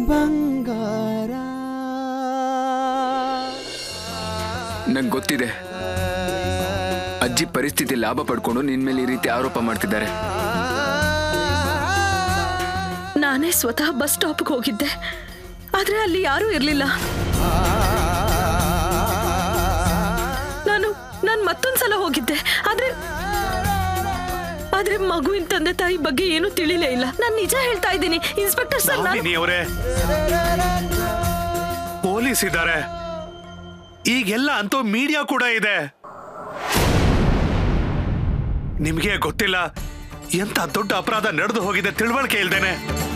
ಬಂಗಾರ. ನಂಗೆ ಗೊತ್ತಿದೆ ಅಜ್ಜಿ ಪರಿಸ್ಥಿತಿ ಲಾಭ ಪಡ್ಕೊಂಡು ನಿನ್ ಮೇಲೆ ಈ ರೀತಿ ಆರೋಪ ಮಾಡ್ತಿದ್ದಾರೆ. ನಾನೇ ಸ್ವತಃ ಬಸ್ ಸ್ಟಾಪ್ಗೆ ಹೋಗಿದ್ದೆ, ಆದ್ರೆ ಅಲ್ಲಿ ಯಾರೂ ಇರ್ಲಿಲ್ಲ. ನಾನು ಮತ್ತೊಂದ್ಸಲ ಹೋಗಿದ್ದೆ, ಆದ್ರೆ ಮಗುವಿನ ತಂದೆ ತಾಯಿ ಬಗ್ಗೆ ಏನು ತಿಳಿಲೇ ಇಲ್ಲ. ನಾನು ನಿಜ ಹೇಳ್ತಾ ಇದ್ದೀನಿ ಇನ್ಸ್ಪೆಕ್ಟರ್ ಸರ್. ಪೊಲೀಸ್ ಇದ್ದಾರೆ, ಈಗೆಲ್ಲ ಅಂತೂ ಮೀಡಿಯಾ ಕೂಡ ಇದೆ. ನಿಮ್ಗೆ ಗೊತ್ತಿಲ್ಲ ಎಂತ ದೊಡ್ಡ ಅಪರಾಧ ನಡೆದು ಹೋಗಿದೆ ತಿಳುವಳಿಕೆ ಇಲ್ದೇನೆ.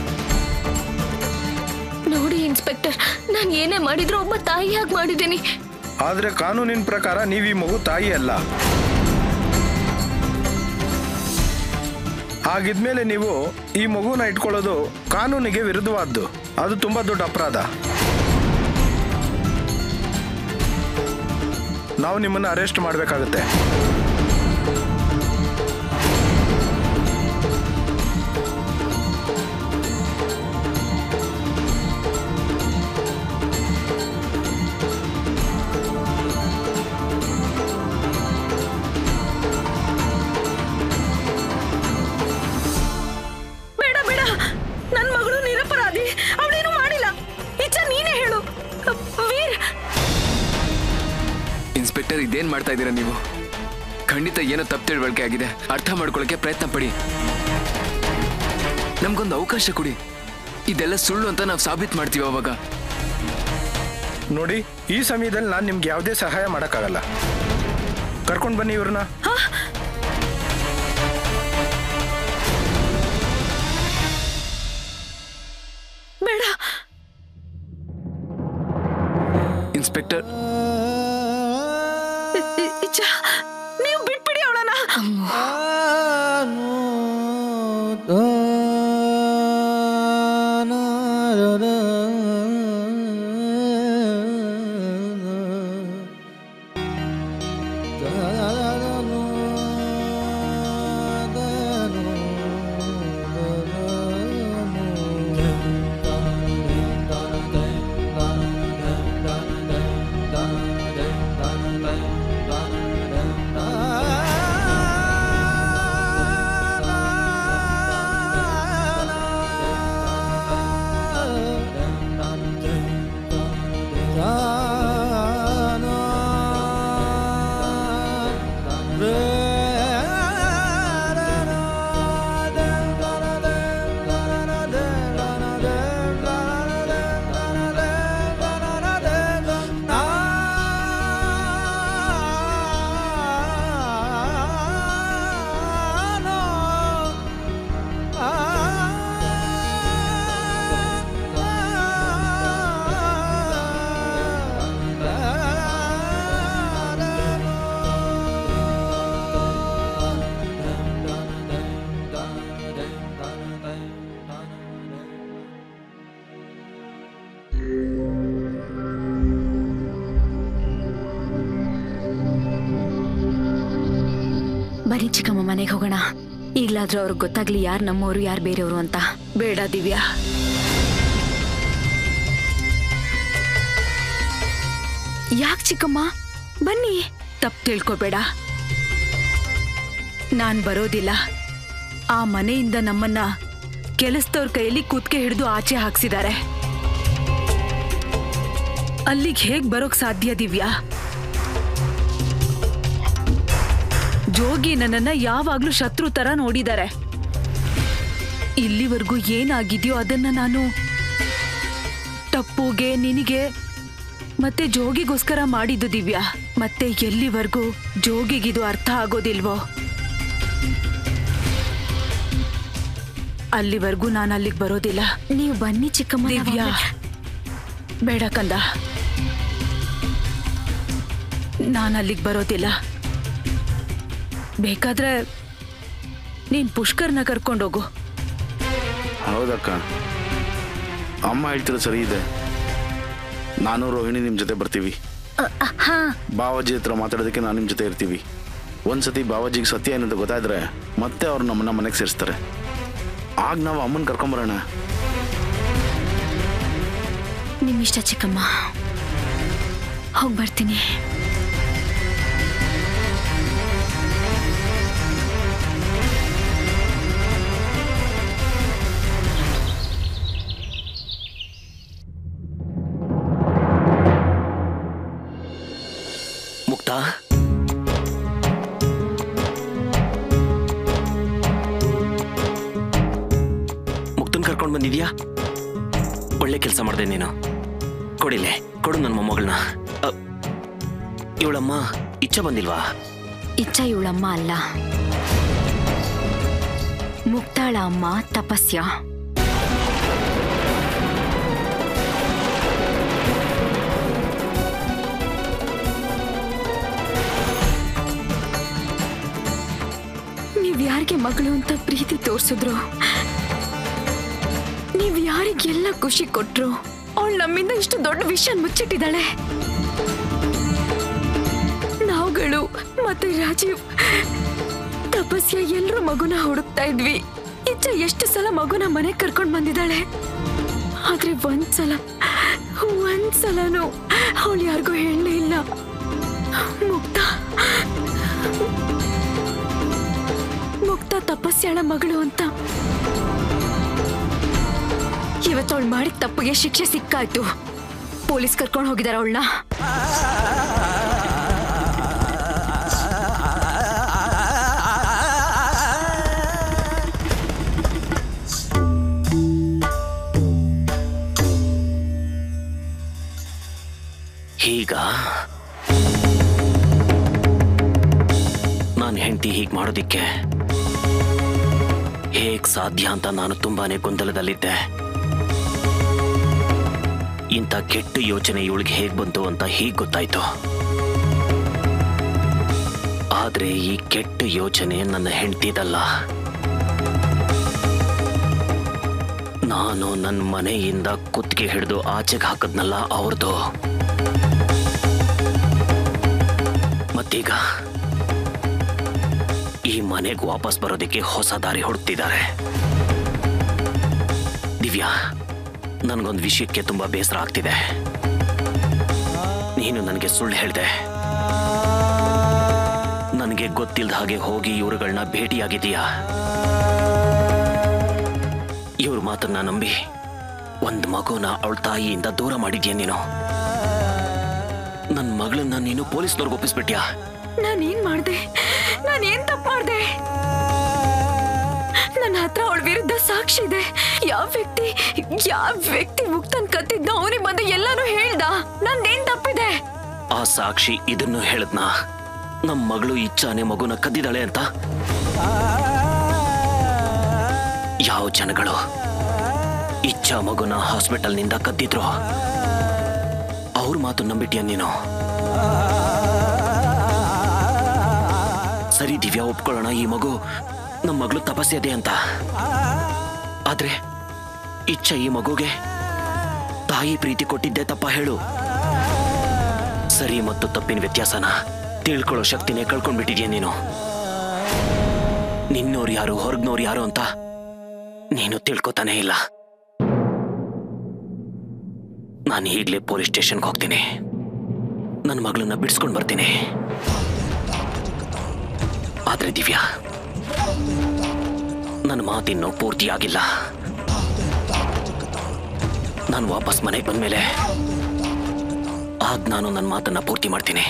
ನೋಡಿ ಇನ್ಸ್ಪೆಕ್ಟರ್, ನಾನು ಏನೇ ಮಾಡಿದ್ರು ಒಬ್ಬ ತಾಯಿಯಾಗಿ ಮಾಡಿದ್ದೀನಿ. ಆದ್ರೆ ಕಾನೂನಿನ ಪ್ರಕಾರ ನೀವು ಈ ಮಗು ತಾಯಿ ಅಲ್ಲ. ಹಾಗಿದ್ಮೇಲೆ ನೀವು ಈ ಮಗುನ ಇಟ್ಕೊಳ್ಳೋದು ಕಾನೂನಿಗೆ ವಿರುದ್ಧವಾದ್ದು. ಅದು ತುಂಬಾ ದೊಡ್ಡ ಅಪರಾಧ. ನಾವು ನಿಮ್ಮನ್ನು ಅರೆಸ್ಟ್ ಮಾಡಬೇಕಾಗುತ್ತೆ. ಇನ್ಸ್ಪೆಕ್ಟರ್, ಇದೇನ್ ಮಾಡ್ತಾ ಇದ್ದೀರಾ ನೀವು? ಖಂಡಿತ ಏನೋ ತಪ್ಪು ತಿಳುವಳಿಕೆ ಆಗಿದೆ, ಅರ್ಥ ಮಾಡ್ಕೊಳ್ಳೋಕೆ ಪ್ರಯತ್ನ ಪಡಿ. ನಮ್ಗೊಂದು ಅವಕಾಶ ಕೊಡಿ. ಇದೆಲ್ಲ ಸುಳ್ಳು ಅಂತ ನಾವು ಸಾಬೀತು ಮಾಡ್ತೀವಿ ಅವಾಗ. ನೋಡಿ, ಈ ಸಮಯದಲ್ಲಿ ನಾನು ನಿಮ್ಗೆ ಯಾವುದೇ ಸಹಾಯ ಮಾಡೋಕ್ಕಾಗಲ್ಲ. ಕರ್ಕೊಂಡು ಬನ್ನಿ ಇವ್ರನ್ನ. ಬೇಡ ಇನ್ಸ್ಪೆಕ್ಟರ್, ನೀವು ಬಿಟ್ಬಿಡಿ ಅವಳನ್ನ. ಬರೀ ಚಿಕ್ಕಮ್ಮ ಮನೆಗೆ ಹೋಗೋಣ. ಈಗ್ಲಾದ್ರೂ ಅವ್ರಿಗೆ ಗೊತ್ತಾಗ್ಲಿ ಯಾರು ನಮ್ಮವರು ಯಾರು ಬೇರೆಯವರು ಅಂತ. ಬೇಡ ದಿವ್ಯಾ, ಯಾಕೆ ಚಿಕ್ಕಮ್ಮ? ಬನ್ನಿ. ತಪ್ಪು ತಿಳ್ಕೊಬೇಡ, ನಾನ್ ಬರೋದಿಲ್ಲ. ಆ ಮನೆಯಿಂದ ನಮ್ಮನ್ನ ಕೆಲಸದವ್ರ ಕೈಯಲ್ಲಿ ಕುತ್ತಿಗೆ ಹಿಡಿದು ಆಚೆ ಹಾಕ್ಸಿದ್ದಾರೆ. ಅಲ್ಲಿಗೆ ಹೇಗ್ ಬರೋಕ್ ಸಾಧ್ಯ ದಿವ್ಯಾ? ಜೋಗಿ ನನ್ನನ್ನ ಯಾವಾಗ್ಲೂ ಶತ್ರು ತರ ನೋಡಿದ್ದಾರೆ. ಇಲ್ಲಿವರೆಗೂ ಏನಾಗಿದ್ಯೋ ಅದನ್ನ ನಾನು ಟಪ್ಪುಗೆ, ನಿನಗೆ ಮತ್ತೆ ಜೋಗಿಗೋಸ್ಕರ ಮಾಡಿದ್ದು ದಿವ್ಯಾ. ಮತ್ತೆ ಎಲ್ಲಿವರೆಗೂ ಜೋಗಿಗಿದು ಅರ್ಥ ಆಗೋದಿಲ್ವೋ ಅಲ್ಲಿವರೆಗೂ ನಾನು ಅಲ್ಲಿಗೆ ಬರೋದಿಲ್ಲ. ನೀವು ಬನ್ನಿ ಚಿಕ್ಕಮ್ಮ. ದಿವ್ಯಾ, ಬೇಡ ಕಂದ, ನಾನು ಅಲ್ಲಿಗೆ ಬರೋದಿಲ್ಲ. ಬೇಕಾದ್ರೆ ನೀನ್ ಪುಷ್ಕರ್ನ ಕರ್ಕೊಂಡೋಗು. ಹೌದಕ್ಕ, ಅಮ್ಮ ಹೇಳ್ತಿರೋದು ಸರಿ ಇದೆ. ನಾನು ರೋಹಿಣಿ ನಿಮ್ಮ ಜೊತೆ ಬರ್ತೀವಿ. ಬಾವಾಜಿ ಹತ್ರ ಮಾತಾಡೋದಕ್ಕೆ ನಾನು ನಿಮ್ಮ ಜೊತೆ ಇರ್ತೀವಿ. ಒಂದ್ಸತಿ ಬಾವಾಜಿಗೆ ಸತ್ಯ ಏನಂತ ಗೊತ್ತಾದ್ರೆ ಮತ್ತೆ ಅವ್ರು ನಮ್ಮನ್ನ ಮನೆಗೆ ಸೇರಿಸ್ತಾರೆ. ಆಗ ನಾವು ಅಮ್ಮನ ಕರ್ಕೊಂಬರೋಣ. ನಿಮ್ಮಿಷ್ಟ ಚಿಕ್ಕಮ್ಮ, ಹೋಗಿ ಬರ್ತೀನಿ. ಮುಕ್ತಾ, ಮುಕ್ತನ್ ಕರ್ಕೊಂಡು ಬಂದಿದ್ಯಾ? ಒಳ್ಳೆ ಕೆಲಸ ಮಾಡಿದೆ ನೀನು. ಕೊಡಿಲೆ, ಕೊಡು ನನ್ನ ಮೊಮ್ಮಗಳನ್ನ. ಇವಳಮ್ಮ ಇಚ್ಛ ಬಂದಿಲ್ವಾ? ಇಚ್ಛ ಇವಳಮ್ಮ ಅಲ್ಲ, ಮುಕ್ತಾಳ ಅಮ್ಮ ತಪಸ್ಯ. ನೀವ್ ಯಾರಿಗೆ ಮಗಳು ಅಂತ ಪ್ರೀತಿ ತೋರ್ಸಿದ್ರು, ನೀವ್ ಯಾರಿಗೆಲ್ಲ ಖುಷಿ ಕೊಟ್ರು, ಅವಳು ನಮ್ಮಿಂದ ಇಷ್ಟು ದೊಡ್ಡ ವಿಷಯ ಮುಚ್ಚಿಟ್ಟಿದ್ದಾಳೆ. ನಾವುಗಳು ಮತ್ತೆ ರಾಜೀವ್, ತಪಸ್ಯ ಎಲ್ರೂ ಮಗುನ ಹುಡುಕ್ತಾ ಇದ್ವಿ. ಇಚ್ಛ ಎಷ್ಟು ಸಲ ಮಗುನ ಮನೆಗೆ ಕರ್ಕೊಂಡು ಬಂದಿದ್ದಾಳೆ, ಆದ್ರೆ ಒಂದ್ಸಲನೂ ಅವಳು ಯಾರಿಗೂ ಹೇಳಲೇ ಇಲ್ಲ. ಮುಕ್ತ ತಪಸ್ಯಾಳ ಮಗಳು ಅಂತ. ಇವತ್ತವಳು ಮಾಡಿದ ತಪ್ಪಿಗೆ ಶಿಕ್ಷೆ ಸಿಕ್ಕಾಯ್ತು. ಪೊಲೀಸ್ ಕರ್ಕೊಂಡು ಹೋಗಿದಾರ ಅವಳನ್ನ. ಹೀಗ ನಾನು ಹೆಂಡತಿ ಹೀಗೆ ಮಾಡೋದಿಕ್ಕೆ ಹೇಗ್ ಸಾಧ್ಯ ಅಂತ ನಾನು ತುಂಬಾನೇ ಗೊಂದಲದಲ್ಲಿದ್ದೆ. ಇಂಥ ಕೆಟ್ಟ ಯೋಚನೆ ಇವಳಿಗೆ ಹೇಗ್ ಬಂತು ಅಂತ ಹೀಗೆ ಗೊತ್ತಾಯ್ತು. ಆದ್ರೆ ಈ ಕೆಟ್ಟ ಯೋಚನೆ ನನ್ನ ಹೆಂಡತಿದಲ್ಲ. ನಾನು ನನ್ನ ಮನೆಯಿಂದ ಕುತ್ತಿಗೆ ಹಿಡಿದು ಆಚೆಗೆ ಹಾಕದ್ನಲ್ಲ ಅವ್ರದ್ದು. ಮತ್ತೀಗ ಈ ಮನೆಗೆ ವಾಪಸ್ ಬರೋದಕ್ಕೆ ಹೊಸ ದಾರಿ ಹುಡುಕ್ತಿದ್ದಾರೆ. ದಿವ್ಯಾ, ನನಗೊಂದು ವಿಷಯಕ್ಕೆ ತುಂಬಾ ಬೇಸರ ಆಗ್ತಿದೆ. ನೀನು ನನಗೆ ಸುಳ್ಳು ಹೇಳಿದೆ. ನನಗೆ ಗೊತ್ತಿಲ್ಲದ ಹಾಗೆ ಹೋಗಿ ಇವರುಗಳನ್ನ ಭೇಟಿಯಾಗಿದೀಯಾ. ಇವ್ರ ಮಾತನ್ನ ನಂಬಿ ಒಂದು ಮಗುನ ಅವಳ ತಾಯಿಯಿಂದ ದೂರ ಮಾಡಿದ್ಯಾ ನೀನು. ನನ್ನ ಮಗಳನ್ನ ನೀನು ಪೊಲೀಸ್ನವ್ರಿಗೆ ಒಪ್ಪಿಸ್ಬಿಟ್ಯಾ. ನಾನೇನ್ ಮಾಡ್ದೆ? ನಾನೇನ್ ತಪ್ಪು ಮಾಡ್ದೆ? ನನ್ನ ಹತ್ರ ಅವಳ ವಿರುದ್ಧ ಸಾಕ್ಷಿ ಇದೆ. ಯಾವ ವ್ಯಕ್ತಿ ಮುಕ್ತನ್ ಕತ್ತಿದ್ದ ಅವನಿಗೆ ಬಂದು ಎಲ್ಲಾನು ಹೇಳ್ದ. ನಂದೇನ್ ತಪ್ಪಿದೆ? ಆ ಸಾಕ್ಷಿ ಇದನ್ನು ಹೇಳದ್ನಾ, ನಮ್ಮ ಮಗಳು ಇಚ್ಛಾನೆ ಮಗುನ ಕದ್ದಿದ್ದಾಳೆ ಅಂತ? ಯಾವ ಜನಗಳು ಇಚ್ಛಾ ಮಗುನ ಹಾಸ್ಪಿಟಲ್ನಿಂದ ಕದ್ದಿದ್ರು ಅವ್ರ ಮಾತು ನಂಬಿಟ್ಯಾ ನೀನು? ಸರಿ ದಿವ್ಯಾ, ಒಪ್ಕೊಳ್ಳೋಣ, ಈ ಮಗು ನಮ್ಮ ಮಗಳು ತಪಸ್ಸೆದೆ ಅಂತ. ಆದ್ರೆ ಇಚ್ಛಾ ಈ ಮಗುಗೆ ತಾಯಿ ಪ್ರೀತಿ ಕೊಟ್ಟಿದ್ದೆ ತಪ್ಪ ಹೇಳು. ಸರಿ ಮತ್ತು ತಪ್ಪಿನ ವ್ಯತ್ಯಾಸನ ತಿಳ್ಕೊಳ್ಳೋ ಶಕ್ತಿನೇ ಕಳ್ಕೊಂಡ್ಬಿಟ್ಟಿದ್ಯಾ ನೀನು. ನಿನ್ನೋರು ಯಾರು ಹೊರಗ್ನೋರು ಯಾರು ಅಂತ ನೀನು ತಿಳ್ಕೊತಾನೆ ಇಲ್ಲ. ನಾನು ಈಗಲೇ ಪೊಲೀಸ್ ಸ್ಟೇಷನ್ಗೆ ಹೋಗ್ತೀನಿ. ನನ್ನ ಮಗಳನ್ನ ಬಿಡಿಸ್ಕೊಂಡು ಬರ್ತೀನಿ. ಆದ್ರೆ ದಿವ್ಯಾ, ನನ್ನ ಮಾತಿನ್ನೂ ಪೂರ್ತಿಯಾಗಿಲ್ಲ. ನಾನು ವಾಪಸ್ ಮನೆಗೆ ಬಂದ್ಮೇಲೆ ಆಗ ನಾನು ನನ್ನ ಮಾತನ್ನ ಪೂರ್ತಿ ಮಾಡ್ತೀನಿ.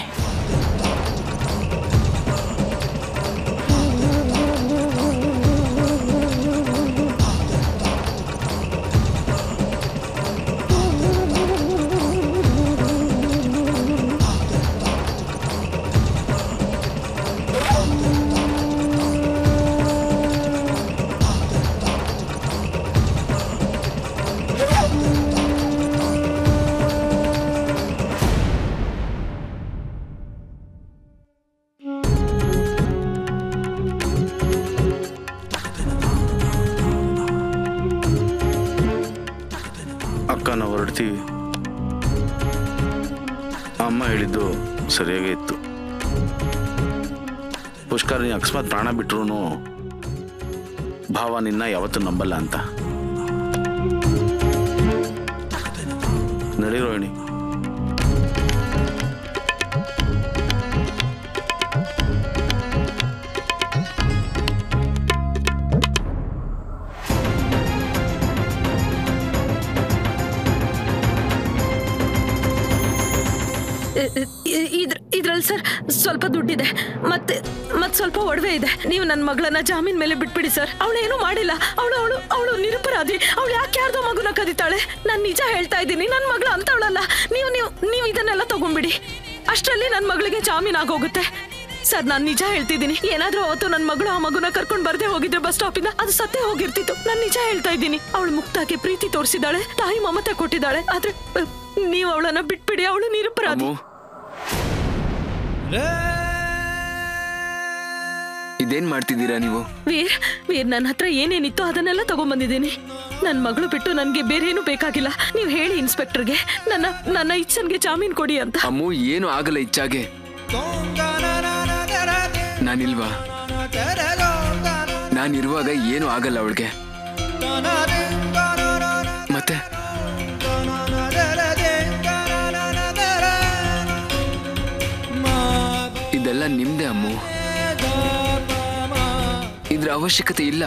ಅಕ್ಕ, ನಾವು ಹೊರಡ್ತೀವಿ. ಅಮ್ಮ ಹೇಳಿದ್ದು ಸರಿಯಾಗೇ ಇತ್ತು. ಪುಷ್ಕರ್, ನೀನು ಅಕಸ್ಮಾತ್ ಪ್ರಾಣ ಬಿಟ್ರು ಭಾವ ನಿನ್ನ ಯಾವತ್ತೂ ನಂಬಲ್ಲ ಅಂತ. ನಡಿ ರೋಹಿಣಿ. ಇದ್ರಲ್ಲಿ ಸರ್ ಸ್ವಲ್ಪ ದುಡ್ಡಿದೆ, ಮತ್ತೆ ಸ್ವಲ್ಪ ಒಡವೆ ಇದೆ. ನೀವು ನನ್ನ ಮಗಳನ್ನ ಜಾಮೀನ್ ಮೇಲೆ ಬಿಟ್ಬಿಡಿ ಸರ್. ಅವಳೇನು ಮಾಡಿಲ್ಲ. ಅವಳು ನಿರಪರಾಧಿ. ಅವಳು ಯಾಕೆ ಯಾರ್ದೋ ಮಗುನ ಕದೀತಾಳೆ? ನಾನು ನಿಜ ಹೇಳ್ತಾ ಇದ್ದೀನಿ, ನನ್ನ ಮಗಳು ಅಂತವಳಲ್ಲ. ನೀವು ಇದನ್ನೆಲ್ಲ ತಗೊಂಡ್ಬಿಡಿ. ಅಷ್ಟರಲ್ಲಿ ನನ್ನ ಮಗಳಿಗೆ ಜಾಮೀನ್ ಆಗೋಗುತ್ತೆ ಸರ್. ನಾನು ನಿಜ ಹೇಳ್ತಿದ್ದೀನಿ. ಏನಾದ್ರೂ ಅವತ್ತು ನನ್ನ ಮಗಳು ಆ ಮಗುನ ಕರ್ಕೊಂಡು ಬರ್ದೇ ಹೋಗಿದ್ರೆ ಬಸ್ ಸ್ಟಾಪ್ ಇಂದ, ಅದು ಸತ್ತೇ ಹೋಗಿರ್ತಿತ್ತು. ನಾನು ನಿಜ ಹೇಳ್ತಾ ಇದ್ದೀನಿ. ಅವಳು ಮುಕ್ತಾಗೆ ಪ್ರೀತಿ ತೋರಿಸಿದಾಳೆ, ತಾಯಿ ಮಮತೆ ಕೊಟ್ಟಿದ್ದಾಳೆ. ಆದ್ರೆ ನೀವು ಅವಳನ್ನ ಬಿಟ್ಬಿಡಿ. ಅವಳು ನಿರಪರಾಧಿ. ಇದೇನ್ ಮಾಡ್ತಿದ್ದೀರಾ ನೀವು? ವೀರ್ ನನ್ನ ಹತ್ರ ಏನೇನಿತ್ತು ಅದನ್ನೆಲ್ಲ ತಗೊಂಡ್ಬಂದಿದ್ದೀನಿ. ನನ್ನ ಮಗಳು ಬಿಟ್ಟು ನನ್ಗೆ ಬೇರೆ ಏನು ಬೇಕಾಗಿಲ್ಲ. ನೀವು ಹೇಳಿ ಇನ್ಸ್ಪೆಕ್ಟರ್ಗೆ ನನ್ನ ಇಚ್ಛನ್ಗೆ ಜಾಮೀನ್ ಕೊಡಿ ಅಂತ. ಅಮ್ಮು, ಏನು ಆಗಲ್ಲ ಇಚ್ಛಾಗೆ. ನಾನಿಲ್ವಾ? ನಾನಿರುವಾಗ ಏನು ಆಗಲ್ಲ ಅವಳಿಗೆ. ಮತ್ತೆ ಇದೆಲ್ಲ ನಿಮ್ದೆ ಅಮ್ಮು. ಇದ್ರ ಅವಶ್ಯಕತೆ ಇಲ್ಲ.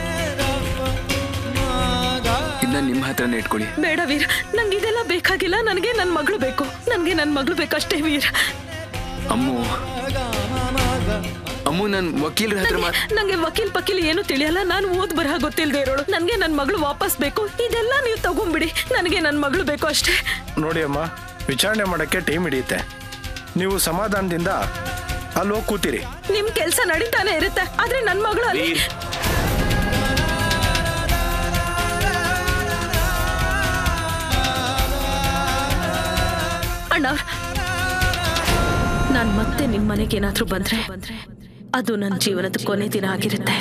ಇದನ್ನ ನಿಮ್ಮ ಹತ್ರನೇ ಇಟ್ಕೊಳ್ಳಿ. ಬೇಡ ವೀರ್, ನಂಗೆ ಇದೆಲ್ಲ ಬೇಕಾಗಿಲ್ಲ. ನನಗೆ ನನ್ನ ಮಗಳು ಬೇಕು. ನನಗೆ ನನ್ನ ಮಗಳು ಬೇಕಷ್ಟೇ ವೀರ್. ಅಮ್ಮು, ನಾನು ವಕೀಲರ ಹತ್ರ ನಂಗೆ ವಕೀಲ್ ಏನು ತಿಳಿಯಲ್ಲ. ನಾನು ಓದ್ ಬರಹ ಗೊತ್ತಿಲ್ಲದೆ ಇರೋಳು. ನನಗೆ ನನ್ನ ಮಗಳು ವಾಪಸ್ ಬೇಕು. ಇದೆಲ್ಲ ನೀವು ತಗೊಂಡ್ಬಿಡಿ. ನನಗೆ ನನ್ನ ಮಗಳು ಬೇಕು ಅಷ್ಟೇ. ನೋಡಿ ಅಮ್ಮ, ವಿಚಾರಣೆ ಮಾಡಕ್ಕೆ ಟೈಮ್ ಹಿಡಿಯುತ್ತೆ. ನೀವು ಸಮಾಧಾನದಿಂದ ಅಲ್ಲಿ ಹೋಗಿ ಕೂತಿರಿ. ನಿಮ್ ಕೆಲಸ ನಡೀತಾನೆ ಇರುತ್ತೆ. ಆದ್ರೆ ನನ್ನ ಮಗಳು ಅಲ್ಲಿ ಅಣ್ಣ, ನಾನ್ ಮತ್ತೆ ನಿಮ್ ಮನೆಗೆ ಏನಾದ್ರೂ ಬಂದ್ರೆ ಅದು ನನ್ನ ಜೀವನದ ಕೊನೆ ದಿನ ಆಗಿರುತ್ತೆ.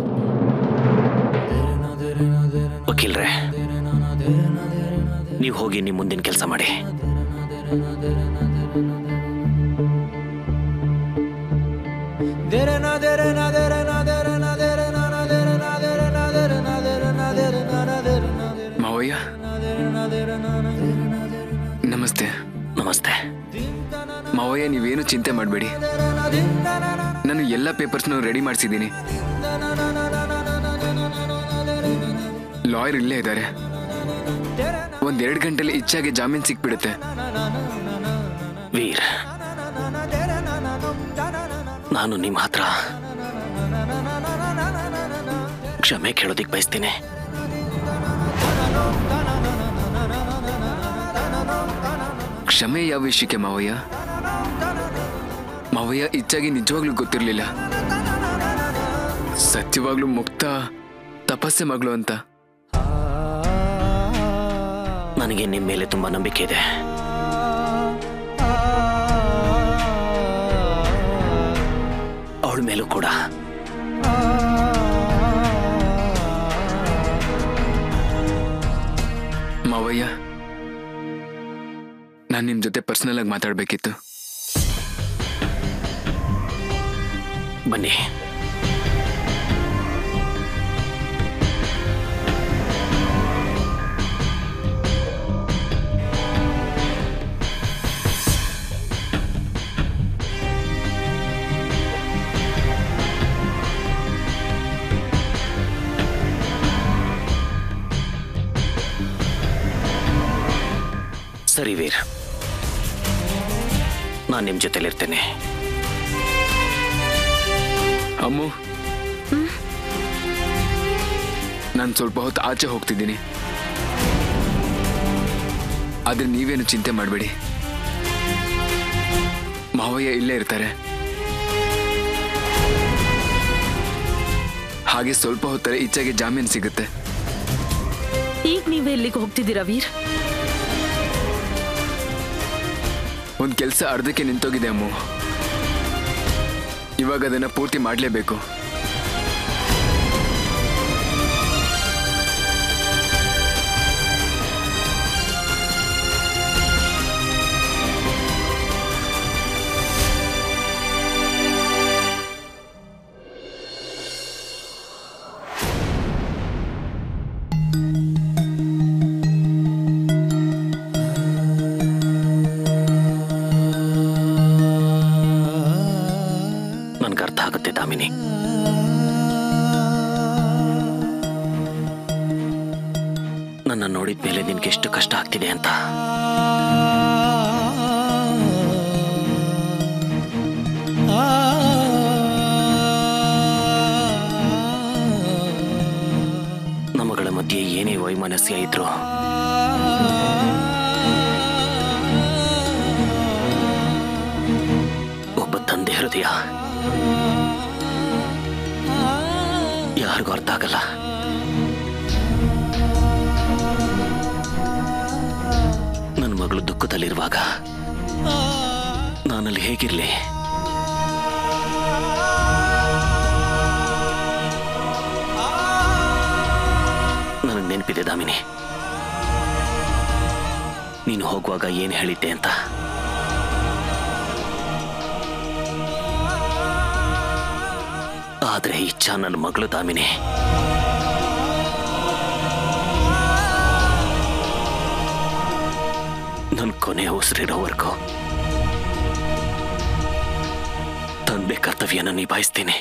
ವಕೀಲ್ರೆ, ನೀವು ಹೋಗಿ ನಿಮ್ಮ ಮುಂದಿನ ಕೆಲಸ ಮಾಡಿ. ಮಾವಯ್ಯ, ನಮಸ್ತೆ. ನಮಸ್ತೆ ಮಾವಯ್ಯ, ನೀವೇನು ಚಿಂತೆ ಮಾಡಬೇಡಿ. ನಾನು ಎಲ್ಲ ಪೇಪರ್ಸ್ನ ರೆಡಿ ಮಾಡಿಸಿದ್ದೀನಿ. ಲಾಯರ್ ಇಲ್ಲೇ ಇದ್ದಾರೆ. 1-2 ಗಂಟೆಲಿ ಇಚ್ಛಾಗೆ ಜಾಮೀನ್ ಸಿಕ್ಬಿಡುತ್ತೆ. ವೀರ್, ನಾನು ನಿಮ್ಮ ಹತ್ರ ಕ್ಷಮೆ ಕೇಳೋದಿಕ್ ಬಯಸ್ತೀನಿ. ಕ್ಷಮೆ ಯಾವ ವಿಷಯಕ್ಕೆ ಮಾವಯ್ಯ? ಮಾವಯ್ಯ, ಇಚ್ಛಾಗಿ ನಿಜವಾಗ್ಲೂ ಗೊತ್ತಿರಲಿಲ್ಲ ಸತ್ಯವಾಗ್ಲೂ ಮುಕ್ತ ತಪಸ್ಸೆ ಮಗಳು ಅಂತ. ನನಗೆ ನಿಮ್ಮ ಮೇಲೆ ತುಂಬಾ ನಂಬಿಕೆ ಇದೆ. ಅವಳ ಮೇಲೂ ಕೂಡ. ಮಾವಯ್ಯ, ನಾನು ನಿಮ್ಮ ಜೊತೆ ಪರ್ಸನಲ್ ಆಗಿ ಮಾತಾಡಬೇಕಿತ್ತು. ಬನ್ನಿ. ಸರಿ ವೀರ್, ನಾನು ನಿಮ್ಮ ಜೊತೆಲಿರ್ತೇನೆ. ಅಮ್ಮು, ನಾನು ಸ್ವಲ್ಪ ಹೊತ್ತು ಆಚೆ ಹೋಗ್ತಿದ್ದೀನಿ. ಆದ್ರೆ ನೀವೇನು ಚಿಂತೆ ಮಾಡಬೇಡಿ. ಮಾವಯ್ಯ ಇಲ್ಲೇ ಇರ್ತಾರೆ. ಹಾಗೆ ಸ್ವಲ್ಪ ಹೊತ್ತರೆ ಇಚ್ಛೆಗೆ ಜಾಮೀನು ಸಿಗುತ್ತೆ. ಈಗ ನೀವೇ ಎಲ್ಲಿಗೆ ಹೋಗ್ತಿದ್ದೀರಾ ವೀರ್? ಒಂದು ಕೆಲಸ ಅರ್ಧಕ್ಕೆ ನಿಂತೋಗಿದೆ ಅಮ್ಮು. ಇವಾಗ ಅದನ್ನ ಪೂರ್ತಿ ಮಾಡಲೇಬೇಕು. ನನ್ನ ನೋಡಿದ ಮೇಲೆ ನಿನ್ಗೆ ಎಷ್ಟು ಕಷ್ಟ ಆಗ್ತಿದೆ ಅಂತ. ನಮ್ಮಗಳ ಮಧ್ಯೆ ಏನೇ ವೈಮನಸ್ಯ ಇದ್ರು ಒಬ್ಬ ತಂದೆ ಹೃದಯ ಯಾರಿಗೂ ಅರ್ಥ ಆಗಲ್ಲ. ನನ್ನ ಮಗಳು ದುಃಖದಲ್ಲಿರುವಾಗ ನಾನಲ್ಲಿ ಹೇಗಿರ್ಲಿ? ನನಗೆ ನೆನಪಿದೆ ದಾಮಿನಿ, ನೀನು ಹೋಗುವಾಗ ಏನು ಹೇಳಿದ್ದೆ ಅಂತ. ಆದ್ರೆ ಇಚ್ಛಾ ನನ್ನ ಮಗಳು ದಾಮಿನಿ. ನನ್ನ ಕೊನೆ ಉಸಿರಿರೋವರೆಗೂ ತಂದೆ ಕರ್ತವ್ಯನ ನಿಭಾಯಿಸ್ತೀನಿ.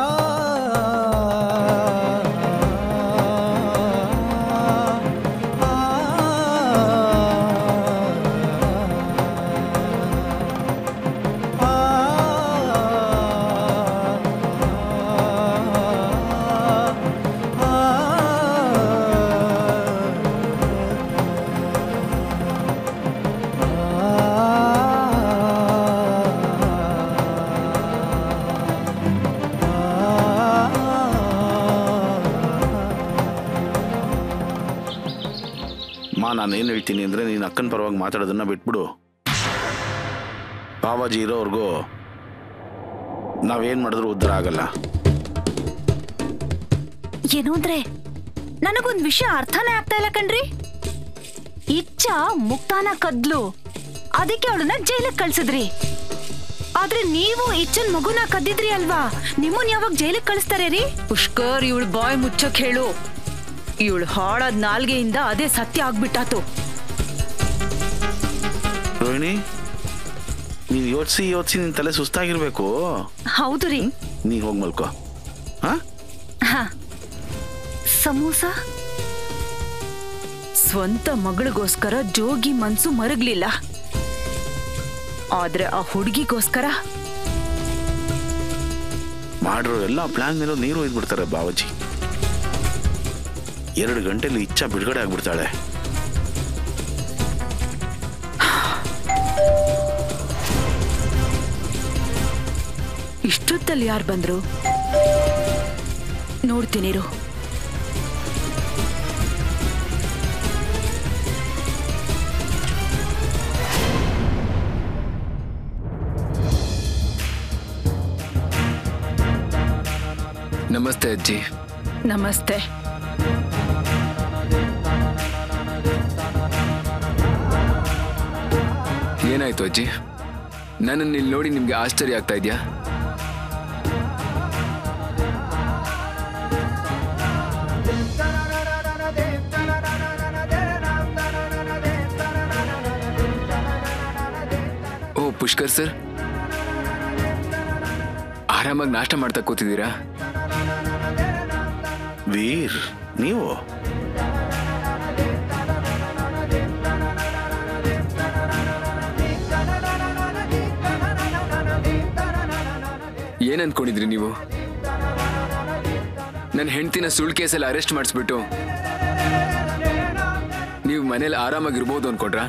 ನಾನೇನು ಹೇಳ್ತೀನಿ ಅಂದರೆ ನೀನು ಅಕ್ಕನ ಪರವಾಗಿ ಮಾತಾಡೋದನ್ನ ಬಿಟ್ಬಿಡು. ಬಾಬಾಜಿ ಇರೋವರೆಗೂ ನಾವೇನು ಮಾಡಿದ್ರೂ ಉದ್ಧಾರ ಆಗಲ್ಲ. ಏನು ಅಂದ್ರೆ ನನಗೊಂದು ವಿಷಯ ಅರ್ಥನೇ ಆಗ್ತಾ ಇಲ್ಲ ಕಣ್ರಿ. ಇಚ್ಛಾ ಮುಕ್ತಾನ ಕದ್ಲು, ಅದಕ್ಕೆ ಅವಳನ್ನ ಜೈಲಿಗೆ ಕಳ್ಸಿದ್ರಿ. ಆದ್ರೆ ನೀವು ಇಚ್ಛನ್ ಮಗುನ ಕದ್ದಿದ್ರಿ ಅಲ್ವಾ, ನಿಮ್ಮನ್ ಯಾವಾಗ ಜೈಲಿಗೆ ಕಳಿಸ್ತಾರೆ ರೀ? ಪುಷ್ಕರ್, ಇವಳು ಬಾಯ್ ಮುಚ್ಚಕ್ ಹೇಳು. ಇವಳು ಹಾಳಾದ ನಾಲ್ಗೆಯಿಂದ ಅದೇ ಸತ್ಯ ಆಗ್ಬಿಟ್ಟಾತು. ರೋಹಿಣಿ, ನೀನು ಯೋಚಿಸಿ ನಿನ್ ತಲೆ ಸುಸ್ತಾಗಿರ್ಬೇಕು. ಹೌದು ರೀ. ನೀ ಹೋಗಿ ಮಲ್ಕೋ. ಸಮೋಸ. ಸ್ವಂತ ಮಗಳಿಗೋಸ್ಕರ ಜೋಗಿ ಮನ್ಸು ಮರಗ್ಲಿಲ್ಲ, ಆದ್ರೆ ಆ ಹುಡುಗಿಗೋಸ್ಕರ ಮಾಡಿರೋ ಎಲ್ಲ ಪ್ಲಾನ್ ಮೇಲೂ ನೀರು ಒಯ್ದ್ಬಿಡ್ತಾರೆ ಬಾಬಾಜಿ. 2 ಗಂಟೆಲಿ ಇಚ್ಛಾ ಬಿಡುಗಡೆ ಆಗ್ಬಿಡ್ತಾಳೆ. ಇಷ್ಟೊತ್ತಲ್ಲಿ ಯಾರು ಬಂದ್ರು ನೋಡ್ತೀನಿರು. ನಮಸ್ತೆ ಅಜ್ಜಿ. ನಮಸ್ತೆ. ಏನಾಯ್ತು ಅಜ್ಜಿ? ನನ್ನನ್ನು ಇಲ್ಲಿ ನೋಡಿ ನಿಮ್ಗೆ ಆಶ್ಚರ್ಯ ಆಗ್ತಾ ಇದೆಯಾ? ಓ ಪುಷ್ಕರ್ ಸರ್, ಆರಾಮಾಗಿ ನಾಷ್ಟ ಮಾಡ್ತಾ ಕೂತಿದ್ದೀರಾ? ವೀರ್, ನೀವು ಏನ್ ಅನ್ಕೊಂಡಿದ್ರಿ ನೀವು? ನನ್ನ ಹೆಂಡತಿನ ಸುಳ್ಳು ಕೇಸಲ್ಲಿ ಅರೆಸ್ಟ್ ಮಾಡಿಸ್ಬಿಟ್ಟು ನೀವು ಮನೇಲಿ ಆರಾಮಾಗಿರ್ಬೋದು ಅನ್ಕೊಂಡ್ರಾ?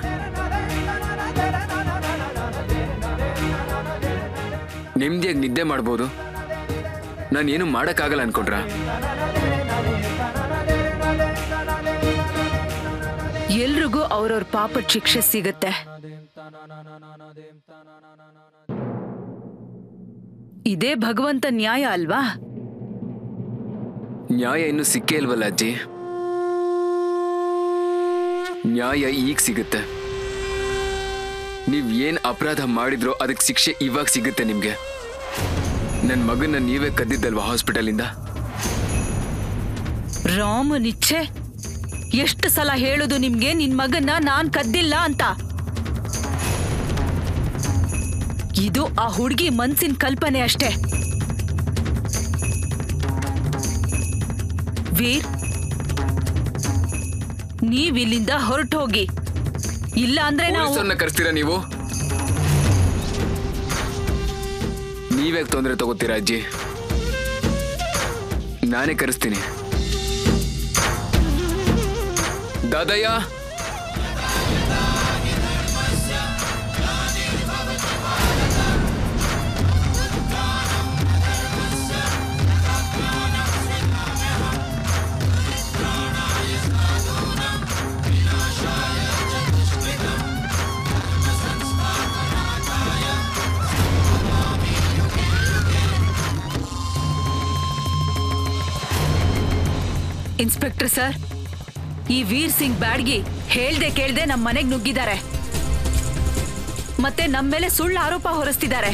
ನೆಮ್ಮದಿಯಾಗಿ ನಿದ್ದೆ ಮಾಡ್ಬೋದು, ನಾನೇನು ಮಾಡಕ್ಕಾಗಲ್ಲ ಅನ್ಕೊಂಡ್ರಾ? ಎಲ್ರಿಗೂ ಅವ್ರವ್ರ ಪಾಪದ ಶಿಕ್ಷೆ ಸಿಗತ್ತೆ. ಇದೇ ಭಗವಂತ ನ್ಯಾಯ ಅಲ್ವಾ? ನ್ಯಾಯ ಇನ್ನು ಸಿಕ್ಕೇ ಇಲ್ವಲ್ಲ ಅಜ್ಜಿ. ನ್ಯಾಯ ಈಗ ಸಿಗುತ್ತೆ. ನೀವ್ ಏನ್ ಅಪರಾಧ ಮಾಡಿದ್ರೋ ಅದಕ್ಕೆ ಶಿಕ್ಷೆ ಇವಾಗ ಸಿಗುತ್ತೆ ನಿಮ್ಗೆ. ನನ್ ಮಗನ್ನ ನೀವೇ ಕದ್ದಿದ್ದಲ್ವಾ ಹಾಸ್ಪಿಟಲಿಂದ? ರಾಮನಿಚ್ಛೆ. ಎಷ್ಟು ಸಲ ಹೇಳೋದು ನಿಮ್ಗೆ ನಿನ್ ಮಗನ್ನ ನಾನ್ ಕದ್ದಿಲ್ಲ ಅಂತ? ಇದು ಆ ಹುಡುಗಿ ಮನ್ಸಿನ ಕಲ್ಪನೆ ಅಷ್ಟೇ. ವೀರ್, ನೀವ್ ಇಲ್ಲಿಂದ ಹೊರಟು ಹೋಗಿ, ಇಲ್ಲ ಅಂದ್ರೆ ನಾವು ಕರೆಸ್ತೀರಾ ನೀವು? ನೀವ್ಯಾಕೆ ತೊಂದರೆ ತಗೋತೀರಾ ಅಜ್ಜಿ? ನಾನೇ ಕರೆಸ್ತೀನಿ. ದಾದಯ್ಯ, ಇನ್ಸ್ಪೆಕ್ಟರ್ ಸರ್, ಈ ವೀರ್ ಸಿಂಗ್ ಬ್ಯಾಡ್ಗಿ ಹೇಳ್ದೆ ಕೇಳ್ದೆ ನಮ್ಮ ಮನೆಗೆ ನುಗ್ಗಿದ್ದಾರೆ. ಮತ್ತೆ ನಮ್ಮ ಮೇಲೆ ಸುಳ್ಳು ಆರೋಪ ಹೊರಿಸ್ತಿದ್ದಾರೆ.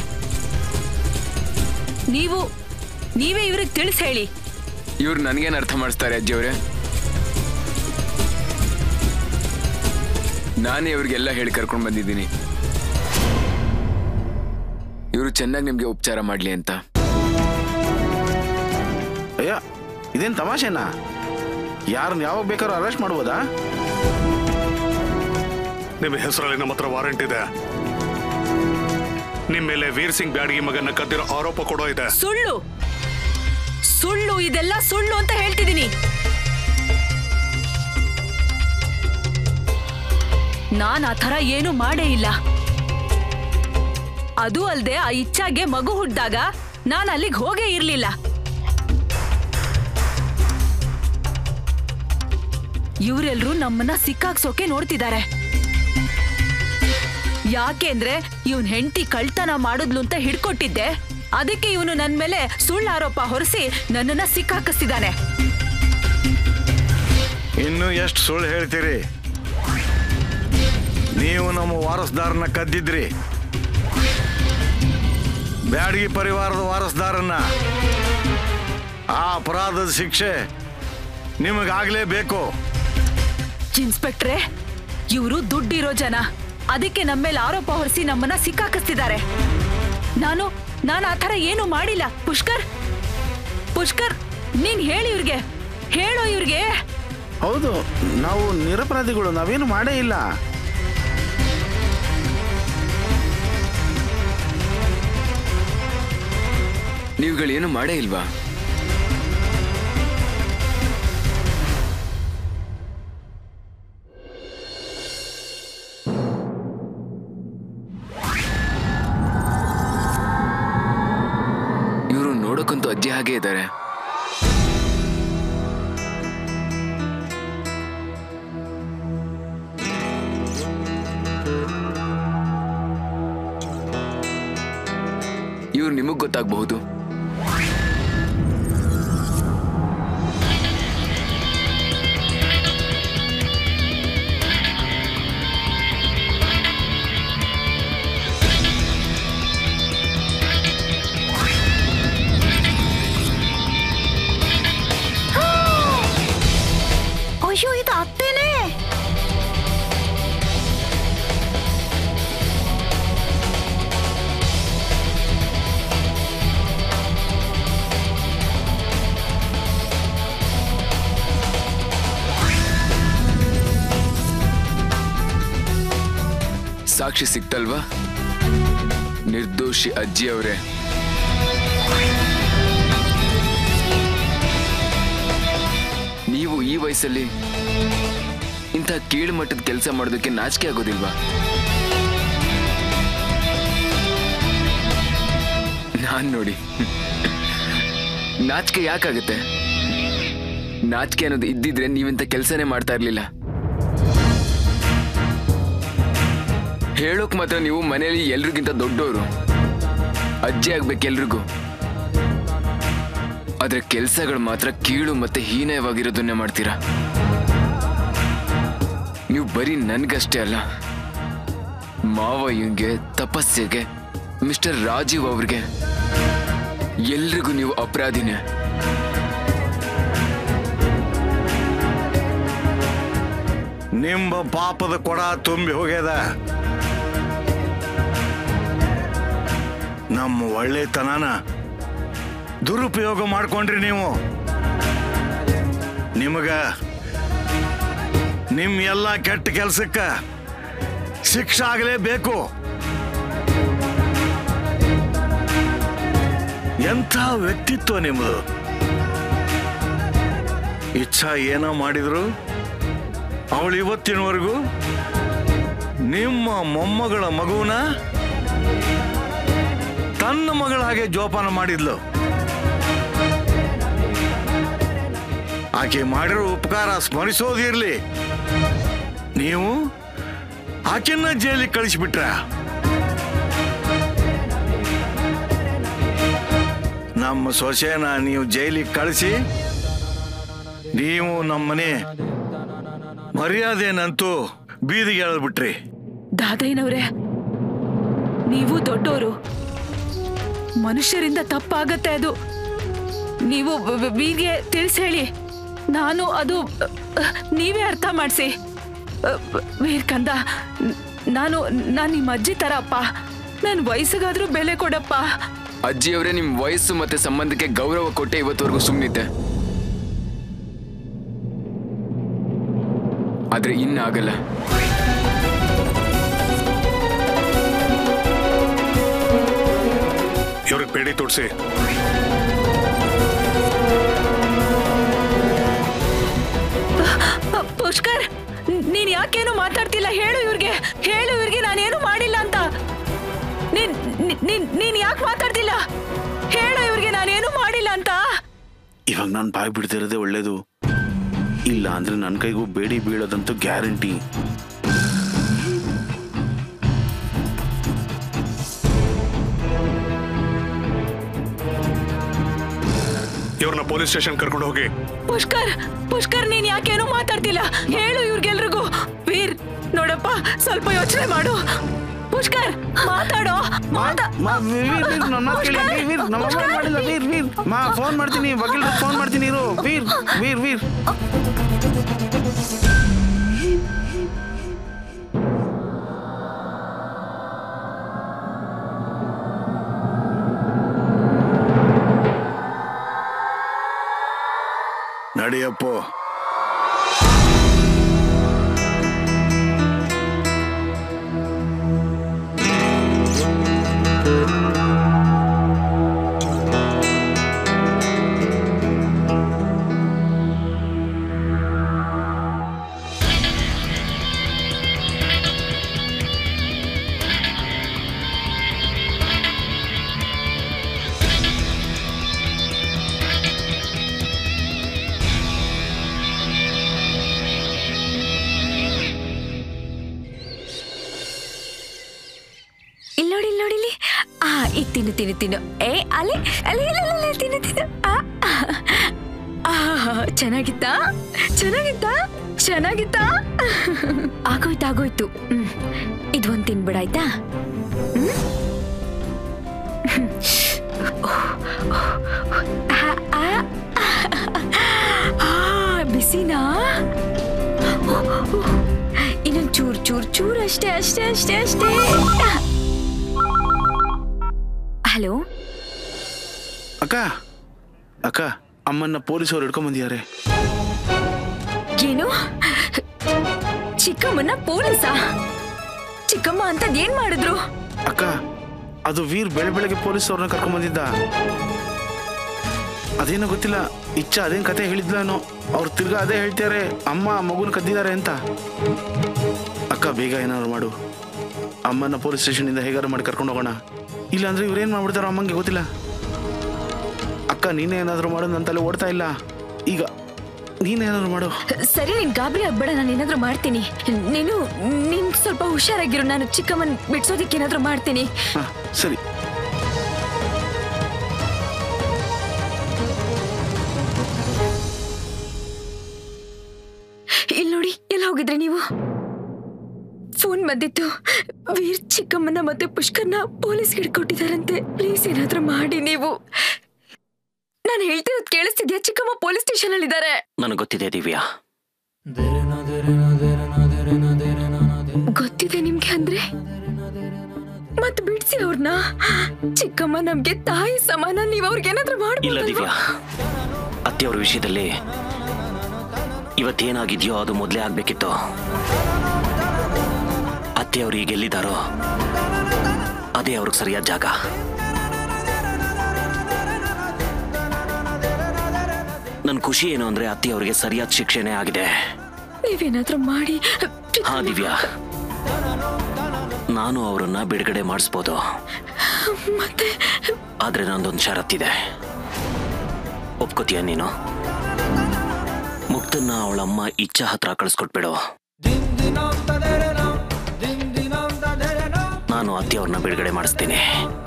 ನೀವೇ ಇವ್ರಿಗೆ ತಿಳಿಸ್ ಹೇಳಿ. ಇವ್ರು ನನಗೇನು ಅರ್ಥ ಮಾಡಿಸ್ತಾರೆ ಅಜ್ಜಿ ಅವರೇ? ನಾನೇ ಇವ್ರಿಗೆಲ್ಲ ಹೇಳಿ ಕರ್ಕೊಂಡು ಬಂದಿದ್ದೀನಿ, ಇವರು ಚೆನ್ನಾಗಿ ನಿಮ್ಗೆ ಉಪಚಾರ ಮಾಡ್ಲಿ ಅಂತ. ಅಯ್ಯ, ಇದೇನ್ ತಮಾಷೆನಾ? ಯಾರನ್ನ ಯಾವಾಗ ಬೇಕಾದ್ರೂ ಅರೆಸ್ಟ್ ಮಾಡ್ಬೋದಾ? ನಿಮ್ಮ ಹೆಸರಲ್ಲಿ ನಮ್ಮ ಹತ್ರ ವಾರೆಂಟ್ ಇದೆ. ನಿಮ್ಮ ಮೇಲೆ ವೀರ್ ಸಿಂಗ್ ಬ್ಯಾಡ್ಗಿ ಮಗನ ಕದ್ದಿರೋ ಆರೋಪ ಕೊಡೋ ಇದೆ. ಸುಳ್ಳು ಸುಳ್ಳು, ಇದೆಲ್ಲ ಸುಳ್ಳು ಅಂತ ಹೇಳ್ತಿದ್ದೀನಿ. ನಾನ್ ಆ ಥರ ಏನು ಮಾಡೇ ಇಲ್ಲ. ಅದು ಅಲ್ದೆ ಆ ಇಚ್ಛಾಗೆ ಮಗು ಹುಟ್ಟಿದಾಗ ನಾನು ಅಲ್ಲಿಗೆ ಹೋಗೇ ಇರ್ಲಿಲ್ಲ. ಇವರೆಲ್ಲರೂ ನಮ್ಮನ್ನ ಸಿಕ್ಕಾಕ್ಸೋಕೆ ನೋಡ್ತಿದ್ದಾರೆ. ಯಾಕೆಂದ್ರೆ ಇವನ್ ಹೆಂಡತಿ ಕಳ್ತನ ಮಾಡಿದ್ಲು ಅಂತ ಹಿಡ್ಕೊಟ್ಟಿದ್ದೆ. ಅದಕ್ಕೆ ಇವನು ನನ್ ಮೇಲೆ ಸುಳ್ಳು ಆರೋಪ ಹೊರಿಸಿ ನನ್ನನ್ನ ಸಿಕ್ಕಾಕಿಸ್ತಿದ್ದಾನೆ. ಇನ್ನು ಎಷ್ಟು ಸುಳ್ಳು ಹೇಳ್ತೀರಿ? ನೀವು ನಮ್ಮ ವಾರಸ್ದಾರನ್ನ ಕದ್ದಿದ್ರಿ, ಬ್ಯಾಡಗಿ ಪರಿವಾರದ ವಾರಸ್ದಾರನ್ನ. ಆ ಅಪರಾಧದ ಶಿಕ್ಷೆ ನಿಮಗಾಗ್ಲೇಬೇಕು. ಇನ್ಸ್ಪೆಕ್ಟ್ರೆ, ಇವರು ದುಡ್ಡಿರೋ ಜನ, ಅದಕ್ಕೆ ನಮ್ಮ ಮೇಲೆ ಆರೋಪ ಹೊರಿಸಿ ನಮ್ಮನ್ನ ಸಿಕ್ಕಾಕಿಸ್ತಿದ್ದಾರೆ. ನಾನು ಆ ಥರ ಏನು ಮಾಡಿಲ್ಲ. ಪುಷ್ಕರ್, ನೀನ್ ಹೇಳಿ ಇವ್ರಿಗೆ, ಹೇಳೋ ಇವ್ರಿಗೆ. ಹೌದು, ನಾವು ನಿರಪರಾಧಿಗಳು, ನಾವೇನು ಮಾಡೇ ಇಲ್ಲ. ನೀವುಗಳೇನು ಮಾಡೇ ಇಲ್ವಾ? ಇವರು ನೋಡಕ್ಕಂತೂ ಅಜ್ಜಿ ಹಾಗೆ ಇದ್ದಾರೆ. ಇವ್ರು ನಿಮಗ್ ಗೊತ್ತಾಗಬಹುದು. ಅಯ್ಯೋ, ಇದು ಅತ್ತೇನೆ. ಸಾಕ್ಷಿ ಸಿಕ್ತಲ್ವಾ? ನಿರ್ದೋಷಿ ಅಜ್ಜಿ ಅವರೇ. ನೀವು ಈ ವಯಸ್ಸಲ್ಲಿ ಇಂಥ ಕೀಳು ಮಟ್ಟದ ಕೆಲಸ ಮಾಡೋದಕ್ಕೆ ನಾಚಿಕೆ ಆಗೋದಿಲ್ವಾ? ನಾನ್ ನೋಡಿ, ನಾಚಿಕೆ ಯಾಕಾಗುತ್ತೆ? ನಾಚಿಕೆ ಅನ್ನೋದು ಇದ್ದಿದ್ರೆ ನೀವಿಂತ ಕೆಲಸನೇ ಮಾಡ್ತಾ ಇರ್ಲಿಲ್ಲ. ಹೇಳೋಕ್ ಮಾತ್ರ ನೀವು ಮನೆಯಲ್ಲಿ ಎಲ್ರಿಗಿಂತ ದೊಡ್ಡವರು, ಅಜ್ಜಿ ಆಗ್ಬೇಕು ಎಲ್ರಿಗೂ. ಆದ್ರೆ ಕೆಲಸಗಳು ಮಾತ್ರ ಕೀಳು ಮತ್ತೆ ಹೀನವಾಗಿರೋದನ್ನೇ ಮಾಡ್ತೀರಾ. ನೀವು ಬರೀ ನನ್ಗಷ್ಟೇ ಅಲ್ಲ, ಮಾವಯ್ಯಂಗೆ, ತಪಸ್ಸೆಗೆ, ಮಿಸ್ಟರ್ ರಾಜೀವ್ ಅವ್ರಿಗೆ, ಎಲ್ರಿಗೂ ನೀವು ಅಪರಾಧಿನೇ. ನಿಮ್ಮ ಪಾಪದ ಕೊಡ ತುಂಬಿ ಹೋಗ್ಯದ. ನಮ್ಮ ಒಳ್ಳೆತನನ ದುರುಪಯೋಗ ಮಾಡ್ಕೊಂಡ್ರಿ ನೀವು. ನಿಮ್ ಎಲ್ಲ ಕೆಟ್ಟ ಕೆಲ್ಸಕ್ಕ ಶಿಕ್ಷೆ ಆಗಲೇಬೇಕು. ಎಂಥ ವ್ಯಕ್ತಿತ್ವ ನಿಮ್ಮದು. ಇಚ್ಛಾ ಏನೋ ಮಾಡಿದ್ರು ಅವಳು ಇವತ್ತಿನವರೆಗೂ ನಿಮ್ಮ ಮೊಮ್ಮಗಳ ಮಗುವನ್ನ ತನ್ನ ಮಗಳ ಹಾಗೆ ಜೋಪಾನ ಮಾಡಿದ್ಲು. ಆಕೆ ಮಾಡಿರೋ ಉಪಕಾರ ಸ್ಮರಿಸೋದಿರ್ಲಿ, ನೀವು ಆಕೆನ್ನ ಜೈಲಿಗೆ ಕಳಿಸ್ಬಿಟ್ರ. ನಮ್ಮ ಸೊಸೆನ ನೀವು ಜೈಲಿಗೆ ಕಳಿಸಿ ನೀವು ನಮ್ಮನೆ ಮರ್ಯಾದೆನಂತೂ ಬೀದಿಗೆ ಎಳೆದ್ಬಿಟ್ರಿ. ದಾದಯ್ಯನವ್ರೆ, ನೀವು ದೊಡ್ಡೋರು, ಮನುಷ್ಯರಿಂದ ತಪ್ಪಾಗತ್ತೆ ಅದು. ನೀವು ವೀರ್ಗೆ ತಿಳಿಸಿ ಹೇಳಿ. ನಾನು ಅದು ನೀವೇ ಅರ್ಥ ಮಾಡಿಸಿ. ವೀರ್ ಕಂದ, ನಾನು ನಿಮ್ಮ ಅಜ್ಜಿ ತರ ಅಪ್ಪ. ನನ್ನ ವಯಸ್ಸಿಗಾದ್ರೂ ಬೆಲೆ ಕೊಡಪ್ಪ. ಅಜ್ಜಿಯವರೇ, ನಿಮ್ ವಯಸ್ಸು ಮತ್ತೆ ಸಂಬಂಧಕ್ಕೆ ಗೌರವ ಕೊಟ್ಟೆ ಇವತ್ತವರೆಗೂ ಸುಮ್ಮನಿದ್ದೆ. ಆದ್ರೆ ಇನ್ನಾಗಲ್ಲ. ಇವ್ರಿಗೆ ಬೇಡಿ ತೋರಿಸಿ. ಪುಷ್ಕರ್, ನೀನ್ ಯಾಕೇನು ಮಾತಾಡ್ತಿಲ್ಲ? ಹೇಳು ಇವ್ರಿಗೆ ನಾನೇನು ಮಾಡಿಲ್ಲ ಅಂತ. ನೀನ್ ಯಾಕೆ ಮಾತಾಡ್ತಿಲ್ಲ? ಹೇಳು ಇವ್ರಿಗೆ ನಾನೇನು ಮಾಡಿಲ್ಲ ಅಂತ. ಇವಾಗ ನಾನು ಬಾಯ್ ಬಿಡ್ತಿರೋದೇ ಒಳ್ಳೇದು. ಇಲ್ಲ ಅಂದ್ರೆ ನನ್ನ ಕೈಗೂ ಬೇಡಿ ಬೀಳೋದಂತೂ ಗ್ಯಾರಂಟಿ. ಇವ್ರನ್ನ ಪೊಲೀಸ್ ಸ್ಟೇಷನ್ ಕರ್ಕೊಂಡು ಹೋಗಿ. ಪುಷ್ಕರ್, ನೀನ್ ಯಾಕೇನು ಮಾತಾಡ್ತಿಲ್ಲ? ಹೇಳು ಇವ್ರಿಗೆಲ್ರಿಗೂ. ವೀರ್ ನೋಡಪ್ಪ, ಸ್ವಲ್ಪ ಯೋಚನೆ ಮಾಡು. ಪುಷ್ಕರ್, ಮಾತಾಡೋ. ಫೋನ್ ಮಾಡ್ತೀನಿ, ವಕೀಲರು ಫೋನ್ ಮಾಡ್ತೀನಿ ಇರು. ವೀರ್ ನಡಿಯಪ್ಪೋ. ತಿನ್ನು. ತಿನ್ನು. ಚೆನ್ನಾಗಿತ್ತಾ? ಆಗೋಯ್ತು. ಇದೊಂದು ತಿನ್ಬಿಡಾಯ್ತಾ? ಬಿಸಿನಾ? ಇನ್ನೊಂದು ಚೂರ್ ಅಷ್ಟೇ. ಹಲೋ ಅಕ್ಕ, ಅಮ್ಮನ್ನ ಪೊಲೀಸರು ಹಿಡ್ಕೊಂಡ್ ಬಂದಿದ್ದಾರೆ. ಏನು? ಚಿಕ್ಕಮ್ಮನ್ನ ಪೊಲೀಸಾ? ಚಿಕ್ಕಮ್ಮ ಅಂತ ಏನ್ ಮಾಡಿದ್ರು? ಅಕ್ಕ, ಅದು ವೀರ್ ಬೆಳಗ್ಗೆ ಪೊಲೀಸ್ ಅವ್ರನ್ನ ಕರ್ಕೊಂಡ್ ಬಂದಿದ್ದ. ಅದೇನೋ ಗೊತ್ತಿಲ್ಲ, ಇಚ್ಛಾ ಅದೇನ್ ಕತೆ ಹೇಳಿದ್ಲಾನೋ. ಅವ್ರು ತಿರ್ಗಾ ಅದೇ ಹೇಳ್ತಾರೆ, ಅಮ್ಮ ಮಗುನ ಕದ್ದಿದ್ದಾರೆ ಅಂತ. ಅಕ್ಕ, ಬೇಗ ಏನಾದ್ರು ಮಾಡು. ಅಮ್ಮನ ಪೊಲೀಸ್ ಸ್ಟೇಷನ್ ಇಂದ ಹೇಗಾರು ಮಾಡಿ ಕರ್ಕೊಂಡು ಹೋಗೋಣ. ಇಲ್ಲಾಂದ್ರೆ ಇವ್ರೇನ್ ಮಾಡ್ಬಿಡ್ತಾರೋ ಅಮ್ಮಂಗೆ ಗೊತ್ತಿಲ್ಲ. ಅಕ್ಕ, ನೀನೇ ಏನಾದ್ರು ಮಾಡು, ನನ್ನ ತಲೆ ಓಡ್ತಾ ಇಲ್ಲ. ಈಗ ನೀನೇನಾದ್ರು ಮಾಡು. ಸರಿ, ನೀನ್ ಗಾಬರಿ ಆಗ್ಬೇಡ, ನಾನು ಏನಾದ್ರು ಮಾಡ್ತೀನಿ. ನೀನ್ ಸ್ವಲ್ಪ ಹುಷಾರಾಗಿರು. ನಾನು ಚಿಕ್ಕಮ್ಮನ್ ಬಿಡ್ಸೋದಿಕ್ಕೆ ಏನಾದ್ರು ಮಾಡ್ತೀನಿ. ಸರಿ. ಇಲ್ಲಿ ನೋಡಿ, ಎಲ್ಲ ಹೋಗಿದ್ರೆ ನೀವು? ಫೋನ್ ಬಂದಿತ್ತು. ವೀರ್ ಚಿಕ್ಕಮ್ಮನ ಮತ್ತೆ ಪುಷ್ಕರ್ನ ಪೊಲೀಸ್ ಹಿಡ್ಕೊಟ್ಟಿದಾರಂತೆ. ಪ್ಲೀಸ್ ಏನಾದ್ರೂ ಮಾಡಿ ನೀವು. ನಾನು ಹೇಳ್ತಿರೋದು ಕೇಳಿಸ್ತಿದ್ಯಾ? ಚಿಕ್ಕಮ್ಮ ಪೊಲೀಸ್ ಸ್ಟೇಷನ್ ಅಲ್ಲಿ ಇದ್ದಾರೆ. ನನಗೆ ಗೊತ್ತಿದೆ ದಿವ್ಯಾ. ಗೊತ್ತಿದೆ ನಿಮ್ಗೆ ಅಂದ್ರೆ? ಮತ್ ಬಿಡ್ಸಿ ಅವ್ರನ್ನ. ಚಿಕ್ಕಮ್ಮ ನಮ್ಗೆ ತಾಯಿ ಸಮಾನ. ನೀವ್ ಅವ್ರಿಗೆ ಏನಾದ್ರೂ ಮಾಡಿ. ಇಲ್ಲ ದಿವ್ಯಾ, ಅತ್ತೆಯವ್ರ ವಿಷಯದಲ್ಲಿ ಇವತ್ತೇನಾಗಿದೆಯೋ ಅದು ಮೊದಲೇ ಆಗ್ಬೇಕಿತ್ತು. ಅತ್ತೆಯವ್ರು ಈಗ ಎಲ್ಲಿದ್ದಾರೋ ಅದೇ ಅವ್ರಿಗೆ ಸರಿಯಾದ ಜಾಗ. ನನ್ನ ಖುಷಿ ಏನು ಅಂದ್ರೆ ಅತ್ತೆಯವ್ರಿಗೆ ಸರಿಯಾದ ಶಿಕ್ಷೆನೇ ಆಗಿದೆ. ನೀವೇನಾದ್ರೂ ಮಾಡಿ. ಹಾ ದಿವ್ಯಾ, ನಾನು ಅವರನ್ನ ಬಿಡುಗಡೆ ಮಾಡಿಸ್ಬೋದು. ಮತ್ತೆ ಆದ್ರೆ ನಂದೊಂದು ಷರತ್ತಿದೆ. ಒಪ್ಕೋತೀಯ ನೀನು? ಮುಕ್ತನ್ನ ಅವಳಮ್ಮ ಇಚ್ಛಾ ಹತ್ರ ಕಳಿಸ್ಕೊಟ್ಬಿಡು. ನಾನು ಅತ್ತೆಯವ್ರನ್ನ ಬಿಡುಗಡೆ ಮಾಡಿಸ್ತೀನಿ.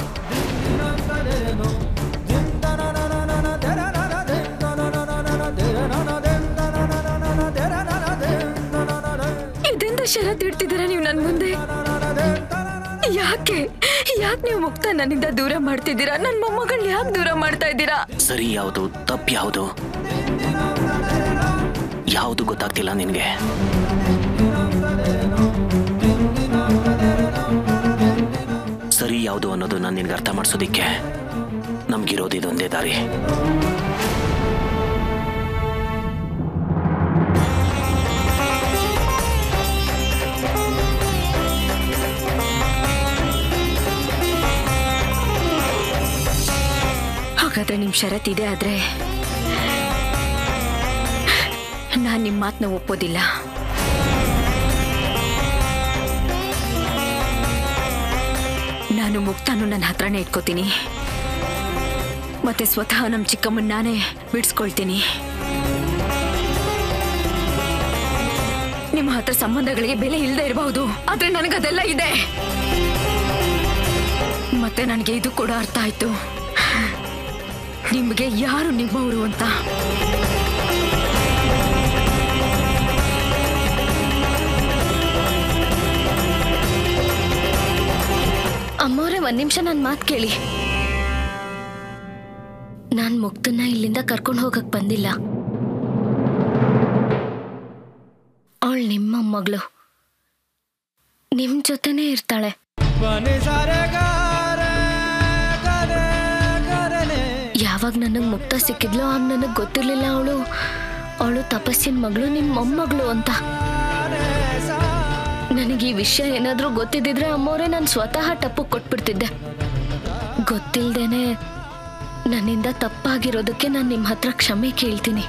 ಇದೆಂತ ಷರತ್ತು ಇಡ್ತಿದ್ದೀರಾ ನೀವು ನನ್ ಮುಂದೆ? ಯಾಕೆ ನೀವು ಮುಕ್ತ ನನ್ನಿಂದ ದೂರ ಮಾಡ್ತಿದ್ದೀರಾ? ನನ್ ಮೊಮ್ಮಗಳನ್ನ ಯಾಕೆ ದೂರ ಮಾಡ್ತಾ ಇದ್ದೀರಾ? ಸರಿ ಯಾವುದು ತಪ್ಪು ಯಾವುದು ಯಾವುದು ಗೊತ್ತಾಗ್ತಿಲ್ಲ ನಿನ್ಗೆ. ಸರಿ ಯಾವುದು ಅನ್ನೋದು ನಾನು ನಿನ್ಗೆ ಅರ್ಥ ಮಾಡಿಸೋದಿಕ್ಕೆ ನಮ್ಗಿರೋದು ಇದೊಂದೇ ದಾರಿ. ಹಾಗಾದ್ರೆ ನಿಮ್ ಷರತ್ತಿದೆ, ಆದ್ರೆ ನಾನ್ ನಿಮ್ ಮಾತನ್ನ ಒಪ್ಪೋದಿಲ್ಲ. ನಾನು ಮುಕ್ತಾನು ನನ್ನ ಹತ್ರನೇ ಇಟ್ಕೋತೀನಿ. ಮತ್ತೆ ಸ್ವತಃ ನಮ್ ಚಿಕ್ಕಮ್ಮನ್ ನಾನೇ ಬಿಡಿಸ್ಕೊಳ್ತೀನಿ. ನಿಮ್ಮ ಹತ್ರ ಸಂಬಂಧಗಳಿಗೆ ಬೆಲೆ ಇಲ್ಲದೆ ಇರಬಹುದು, ಆದ್ರೆ ನನಗದೆಲ್ಲ ಇದೆ. ಮತ್ತೆ ನನಗೆ ಇದು ಕೂಡ ಅರ್ಥ ಆಯ್ತು, ನಿಮಗೆ ಯಾರು ನಿಮ್ಮವರು ಅಂತ. ಅಮ್ಮವ್ರೆ, ಒಂದ್ ನಿಮಿಷ ನನ್ನ ಮಾತು ಕೇಳಿ. ನಾನ್ ಮುಕ್ತನ್ನ ಇಲ್ಲಿಂದ ಕರ್ಕೊಂಡು ಹೋಗಕ್ ಬಂದಿಲ್ಲ. ಅವಳು ನಿಮ್ಮ ಮಗಳು, ನಿಮ್ ಜೊತೆನೇ ಇರ್ತಾಳೆ. ಯಾವಾಗ ನನಗ್ ಮುಕ್ತ ಸಿಕ್ಕಿದ್ಲೋ ಆಗ ನನಗ್ ಗೊತ್ತಿರ್ಲಿಲ್ಲ ಅವಳು ತಪಸ್ಸಿನ ಮಗಳು, ನಿಮ್ ಮೊಮ್ಮಗಳು ಅಂತ. ನನಗೆ ಈ ವಿಷಯ ಏನಾದ್ರೂ ಗೊತ್ತಿದ್ದಿದ್ರೆ ಅಮ್ಮವ್ರೆ ನಾನು ಸ್ವತಃ ಟಪ್ಪು ಕೊಟ್ಬಿಡ್ತಿದ್ದೆ. ಗೊತ್ತಿಲ್ದೇನೆ ನನ್ನಿಂದ ತಪ್ಪಾಗಿರೋದಕ್ಕೆ ನಾನು ನಿಮ್ಮ ಹತ್ರ ಕ್ಷಮೆ ಕೇಳ್ತೀನಿ.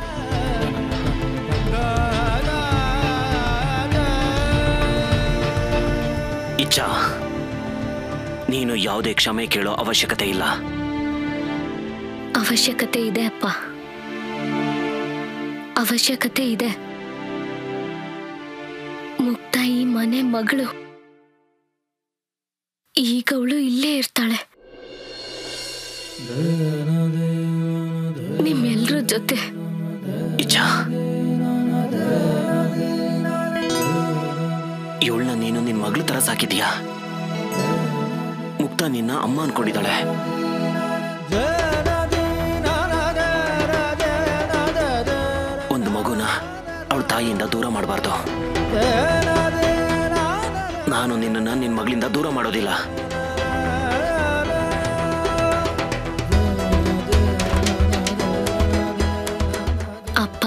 ಇಚ್ಛಾ, ನೀನು ಯಾವುದೇ ಕ್ಷಮೆ ಕೇಳೋ ಅವಶ್ಯಕತೆ ಇಲ್ಲ. ಅವಶ್ಯಕತೆ ಇದೆ ಅಪ್ಪ, ಅವಶ್ಯಕತೆ ಇದೆ. ಮುಕ್ತ ಈ ಮನೆ ಮಗಳು, ಈಗ ಅವಳು ಇಲ್ಲೇ ಇರ್ತಾಳೆ ನಿಮ್ಮೆಲ್ರ ಜೊತೆ. ಇಚ್ಛಾ, ಇವಳನ್ನ ನೀನು ನಿನ್ ಮಗಳ ತರ ಸಾಕಿದೀಯಾ? ಮುಕ್ತ ನಿನ್ನ ಅಮ್ಮ ಅನ್ಕೊಂಡಿದ್ದಾಳೆ. ಒಂದು ಮಗುನ ಅವಳ ತಾಯಿಯಿಂದ ದೂರ ಮಾಡಬಾರ್ದು. ನಾನು ನಿನ್ನನ್ನ ನಿನ್ ಮಗಳಿಂದ ದೂರ ಮಾಡೋದಿಲ್ಲ. ಅಪ್ಪ,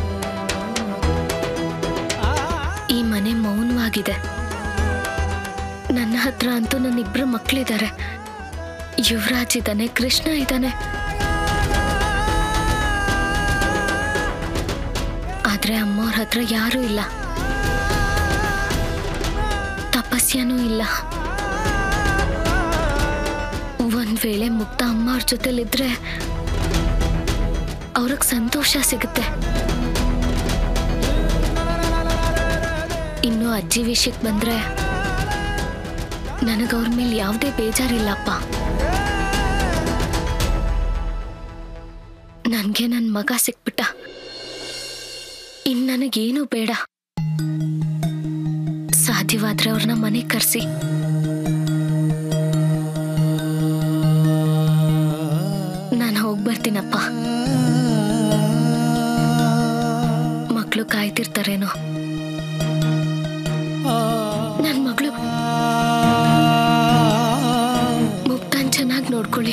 ಈ ಮನೆ ಮೌನವಾಗಿದೆ. ನನ್ನ ಹತ್ರ ಅಂತೂ ನನ್ನಿಬ್ರು ಮಕ್ಕಳಿದ್ದಾರೆ. ಯುವರಾಜ್ ಇದ್ದಾನೆ, ಕೃಷ್ಣ ಇದ್ದಾನೆ. ಆದ್ರೆ ಅಮ್ಮವ್ರ ಹತ್ರ ಯಾರೂ ಇಲ್ಲ, ತಪಸ್ಯನೂ ಇಲ್ಲ. ಒಂದ್ ವೇಳೆ ಮುಕ್ತ ಅಮ್ಮವ್ರ ಜೊತೆಲಿದ್ರೆ ಅವ್ರಿಗೆ ಸಂತೋಷ ಸಿಗುತ್ತೆ. ಇನ್ನು ಅಜ್ಜಿ ವಿಷಯಕ್ಕೆ ಬಂದ್ರೆ ನನಗವ್ರ ಮೇಲೆ ಯಾವುದೇ ಬೇಜಾರಿಲ್ಲಪ್ಪ. ನನ್ಗೆ ನನ್ ಮಗ ಸಿಕ್ಬಿಟ್ಟ, ಇನ್ ನನಗೇನು ಬೇಡ. ಸಾಧ್ಯವಾದ್ರೆ ಅವ್ರನ್ನ ಮನೆಗೆ ಕರೆಸಿ ನಾನು ಹೋಗ್ಬರ್ತೀನಪ್ಪ. ಮಕ್ಕಳು ಕಾಯ್ತಿರ್ತಾರೇನೋ. ನನ್ ಮಗಳು ಮುಕ್ತಾನ್ ಚೆನ್ನಾಗಿ ನೋಡ್ಕೊಳ್ಳಿ.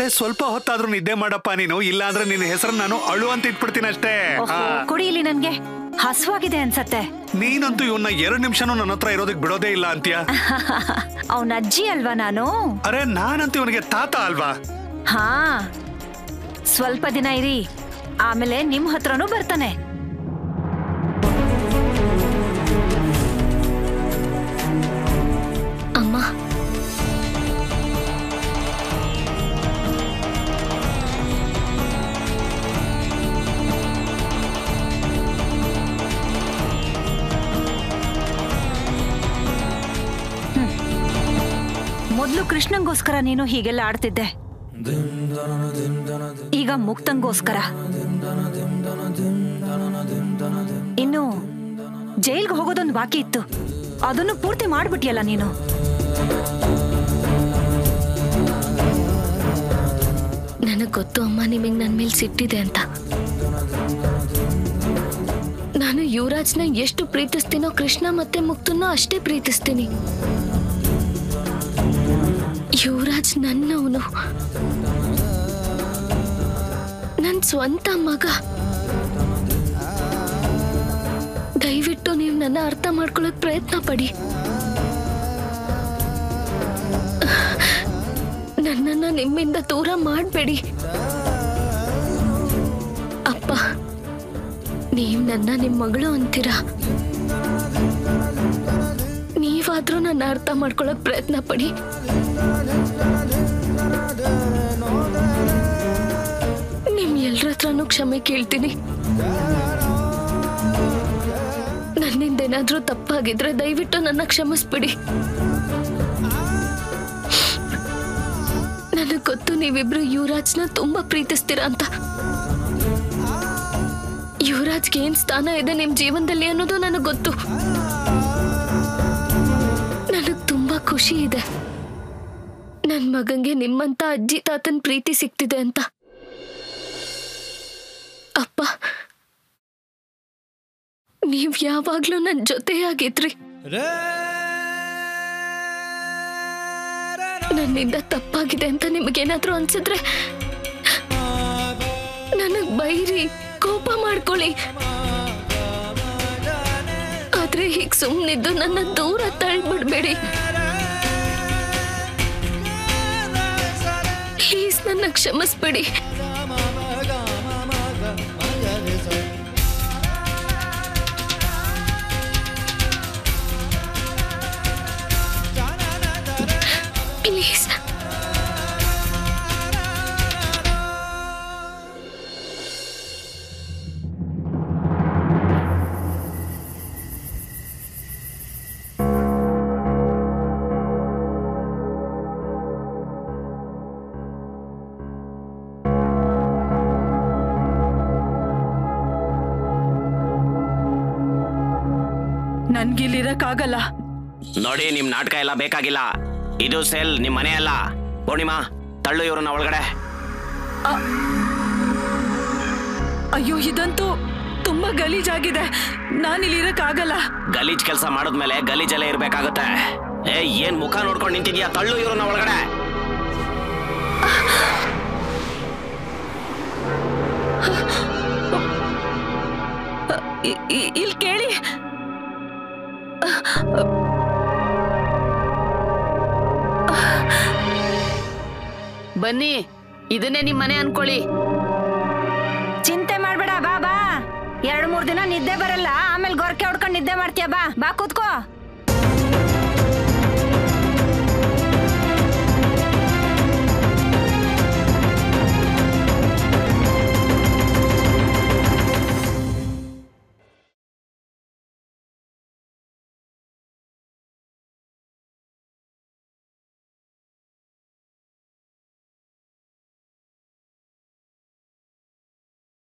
ಅರೆ ಸ್ವಲ್ಪ ಹೊತ್ತಾದ್ರೂ ನಿದ್ದೆ ಮಾಡಪ್ಪ ನೀನು, ಇಲ್ಲ ಅಂದ್ರೆ ನಿನ್ನ ಹೆಸರು ನಾನು ಅಳು ಅಂತ ಇಟ್ಬಿಡ್ತೀನಿ ಅಷ್ಟೇ. ಕೊಡಿ ಇಲ್ಲಿ, ನನ್ಗೆ ಹಸುವಾಗಿದೆ ಅನ್ಸತ್ತೆ. ನೀನಂತೂ ಇವನ್ನ 2 ನಿಮಿಷನೂ ನನ್ನ ಹತ್ರ ಇರೋದಕ್ ಬಿಡೋದೇ ಇಲ್ಲ ಅಂತೀಯ. ಅವನ ಅಜ್ಜಿ ಅಲ್ವಾ ನಾನು? ಅರೆ ನಾನಂತೂ ಇವನಿಗೆ ತಾತ ಅಲ್ವಾ? ಹಾ, ಸ್ವಲ್ಪ ದಿನ ಇರಿ, ಆಮೇಲೆ ನಿಮ್ ಹತ್ರನೂ ಬರ್ತಾನೆ. ಅಮ್ಮ, ಮೊದ್ಲು ಕೃಷ್ಣಂಗೋಸ್ಕರ ನೀನು ಹೀಗೆಲ್ಲ ಆಡ್ತಿದ್ದೆ, ಈಗ ಮುಕ್ತಂಗೋಸ್ಕರ. ಇನ್ನು ಜೈಲ್ಗೆ ಹೋಗೋದೊಂದು ಬಾಕಿ ಇತ್ತು, ಅದನ್ನು ಪೂರ್ತಿ ಮಾಡ್ಬಿಟ್ಟಿಯಲ್ಲ ನೀನು. ನನಗ್ ಗೊತ್ತು ಅಮ್ಮ, ನಿಮಗ್ ನನ್ ಮೇಲೆ ಸಿಟ್ಟಿದೆ ಅಂತ. ನಾನು ಯುವರಾಜ್ನ ಎಷ್ಟು ಪ್ರೀತಿಸ್ತೀನೋ, ಕೃಷ್ಣ ಮತ್ತೆ ಮುಕ್ತನ್ನ ಅಷ್ಟೇ ಪ್ರೀತಿಸ್ತೀನಿ. ಯುವರಾಜ್ ನನ್ನವನು, ನನ್ ಸ್ವಂತ ಮಗ. ದಯವಿಟ್ಟು ನೀವು ನನ್ನ ಅರ್ಥ ಮಾಡ್ಕೊಳ್ಳೋಕ್ ಪ್ರಯತ್ನ ಪಡಿ. ನನ್ನನ್ನ ನಿಮ್ಮಿಂದ ದೂರ ಮಾಡಬೇಡಿ ಅಪ್ಪ. ನೀವ್ ನನ್ನ ನಿಮ್ ಮಗಳು ಅಂತೀರಾ, ನೀವಾದ್ರೂ ನನ್ನ ಅರ್ಥ ಮಾಡ್ಕೊಳ್ಳೋಕ್ ಪ್ರಯತ್ನ ಪಡಿ. ನಿಮ್ ಎಲ್ರ ಹತ್ರನೂ ಕ್ಷಮೆ ಕೇಳ್ತೀನಿ. ನನ್ನಿಂದ ಏನಾದ್ರೂ ತಪ್ಪಾಗಿದ್ರೆ ದಯವಿಟ್ಟು ನನ್ನ ಕ್ಷಮಿಸ್ಬಿಡಿ. ನನಗ್ ಗೊತ್ತು ನೀವಿಬ್ರು ಯುವರಾಜ್ನ ತುಂಬಾ ಪ್ರೀತಿಸ್ತೀರಾ ಅಂತ. ಯುವರಾಜ್ಗೆ ಏನ್ ಸ್ಥಾನ ಇದೆ ನಿಮ್ ಜೀವನದಲ್ಲಿ ಅನ್ನೋದು ನನಗ್ ಗೊತ್ತು. ನನಗ್ ತುಂಬಾ ಖುಷಿ ಇದೆ ನನ್ ಮಗಂಗೆ ನಿಮ್ಮಂತ ಅಜ್ಜಿ ತಾತನ್ ಪ್ರೀತಿ ಸಿಗ್ತಿದೆ ಅಂತ. ಅಪ್ಪ, ನೀವ್ ಯಾವಾಗ್ಲೂ ನನ್ ಜೊತೆಯಾಗಿದ್ರಿ. ನನ್ನಿಂದ ತಪ್ಪಾಗಿದೆ ಅಂತ ನಿಮಗೇನಾದ್ರೂ ಅನ್ಸಿದ್ರೆ ನನಗ್ ಬೈರಿ, ಕೋಪ ಮಾಡ್ಕೊಳ್ಳಿ. ಆದ್ರೆ ಹೀಗ್ ಸುಮ್ನಿದ್ದು ನನ್ನ ದೂರ ತಳ್ಬಿಡ್ಬೇಡಿ ಪ್ಲೀಸ್. ನನ್ನ ಕ್ಷಮಿಸ್ಬೇಡಿ. ಪ್ಲೀಸ್. ನನ್ಗಿಲ್ಲಿರಕ್ಕಾಗಲ್ಲ. ನೋಡಿ, ನಿಮ್ ನಾಟಕ ಎಲ್ಲ ಬೇಕಾಗಿಲ್ಲ. ಇದು ಸೆಲ್, ನಿಮ್ ಮನೆ ಅಲ್ಲ. ಪೂರ್ಣಿಮಾ, ತಳ್ಳು ಇವ್ರನ್ನ ಒಳಗಡೆ. ಅಯ್ಯೋ, ಇದಂತೂ ತುಂಬಾ ಗಲೀಜಾಗಿದೆ. ನಾನಿಲ್ಲಿರಕ್ಕಾಗಲ್ಲ. ಗಲೀಜ್ ಕೆಲಸ ಮಾಡಿದ್ಮೇಲೆ ಗಲೀಜಲ್ಲೇ ಇರ್ಬೇಕಾಗುತ್ತೆ. ಏನ್ ಮುಖ ನೋಡ್ಕೊಂಡು ನಿಂತಿದ್ಯಾ? ತಳ್ಳು ಇವ್ರನ್ನ ಒಳಗಡೆ. ಇಲ್ಲಿ ಕೇಳಿ, ಬನ್ನಿ, ಇದನ್ನೇ ನಿಮ್ ಮನೆ ಅನ್ಕೊಳ್ಳಿ. ಚಿಂತೆ ಮಾಡ್ಬೇಡ, ಬಾ ಬಾ. 2-3 ದಿನ ನಿದ್ದೆ ಬರಲ್ಲ, ಆಮೇಲೆ ಗೊರಕೆ ಹೊಡ್ಕೊಂಡು ನಿದ್ದೆ ಮಾಡ್ತೀಯ. ಬಾ ಬಾ, ಕೂತ್ಕೋ.